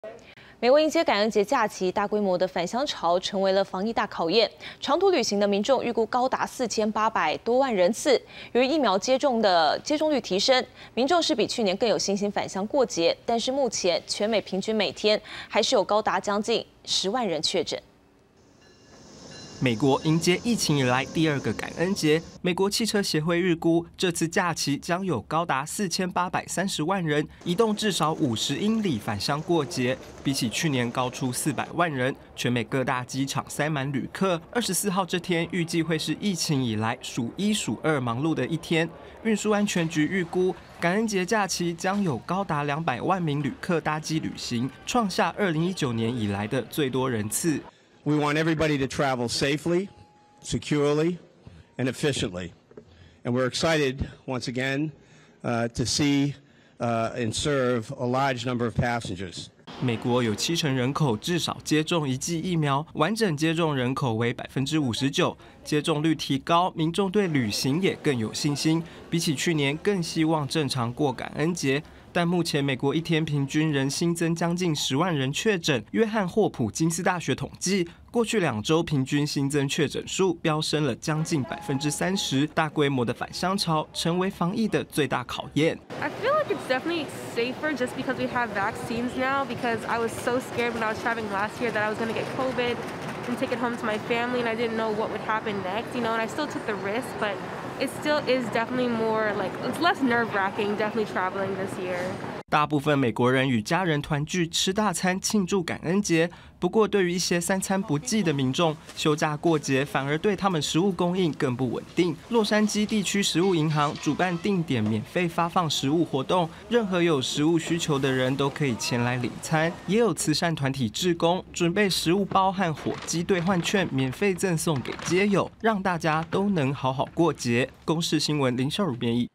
美国迎接感恩节假期，大规模的返乡潮成为了防疫大考验。长途旅行的民众预估高达4800多万人次。由于疫苗接种率提升，民众是比去年更有信心返乡过节。但是目前全美平均每天还是有高达将近10万人确诊。 美国迎接疫情以来第2个感恩节，美国汽车协会预估，这次假期将有高达4830万人移动至少50英里返乡过节，比起去年高出400万人。全美各大机场塞满旅客。24号这天预计会是疫情以来数1数2忙碌的一天。运输安全局预估，感恩节假期将有高达200万名旅客搭机旅行，创下2019年以来的最多人次。 We want everybody to travel safely, securely, and efficiently. And we're excited, once again, to see and serve a large number of passengers. 美国有70%人口至少接种1剂疫苗，完整接种人口为59%，接种率提高，民众对旅行也更有信心，比起去年更希望正常过感恩节。 但目前美国一天平均仍新增将近10万人确诊。约翰霍普金斯大学统计，过去2周平均新增确诊数飙升了将近30%。大规模的返乡潮成为防疫的最大考验。 I feel like it's definitely safer just because we have vaccines now. Because I was so scared when I was traveling last year that I was going to get COVID and take it home to my family, and I didn't know what would happen next. You know, and I still took the risk, but. It still is definitely more like it's less nerve-wracking. Definitely traveling this year. 大部分美国人与家人团聚吃大餐庆祝感恩节。不过，对于一些3餐不继的民众，休假过节反而对他们食物供应更不稳定。洛杉矶地区食物银行主办定点免费发放食物活动，任何有食物需求的人都可以前来领餐。也有慈善团体志工准备食物包和火鸡兑换券，免费赠送给街友，让大家都能好好过节。公视新闻林孝儒编译。